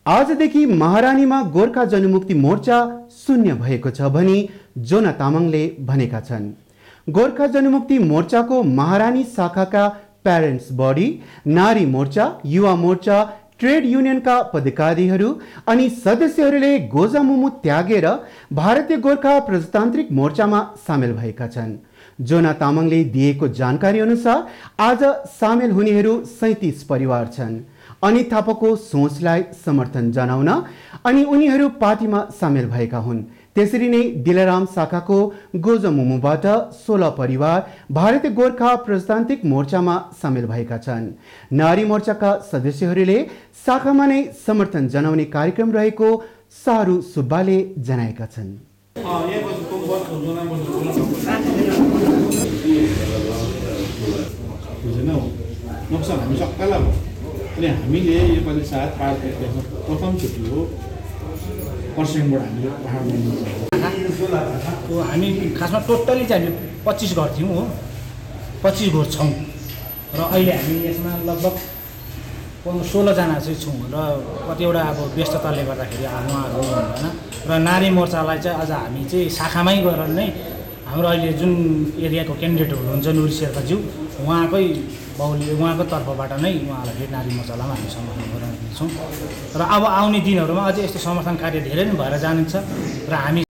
आजदेखि महारानीमा गोर्खा जनमुक्ति मोर्चा शून्य भएको छ भनी जोना तामाङले भनेका छन्। गोर्खा जनमुक्ति मोर्चाको महारानी शाखाका प्यारेन्ट्स बडी, नारी मोर्चा, युवा मोर्चा, ट्रेड युनियनका पदाधिकारीहरू अनि सदस्यहरूले गोजामुमु त्यागेर भारतीय गोर्खा प्रजातान्त्रिक मोर्चामा सामेल भएका छन्। जोना तामाङले दिएको जानकारी अनुसार आज सामेल हुनेहरू 37 परिवार छन्। अनि थापाको सोचलाई समर्थन जनाउन अनि उनीहरू पार्टीमा सामेल भएका हुन्। त्यसरी नै दिलाराम शाखाको गोजामुमुबाट 16 परिवार भारतीय गोर्खा प्रजातान्त्रिक मोर्चामा सामेल भएका छन्। नारी मोर्चाका सदस्यहरूले शाखामा नै समर्थन जनाउने कार्यक्रम रहेको सारू सुब्बाले जनाएका छन्। अनि हामीले योपालि साथ पार्टीको प्रथमचोटि हो कर्सियङबाट हामीले पहाडमा हामी खासमा टोटली चाहिँ हामी 25 घर थियौँ हो, 25 घर छौँ र अहिले हामी यसमा लगभग 16 जना चाहिँ छौँ र कतिवटा अब व्यस्तताले गर्दाखेरि उहाँहरू हुनुहुँदैन र नारी मोर्चालाई चाहिँ अझ हामी चाहिँ शाखामै गएर नै हाम्रो अहिले जुन एरियाको क्यान्डिडेट हुनुहुन्छ नुरी शेर्पाज्यू उहाँको तर्फबाट नै उहाँलाई नारी मोर्चालाई हामी समर्थन गरिरहेछौँ र अब आउने दिनहरूमा अझै यस्तो समर्थन कार्य धेरै नै भएर जानेछ र हामी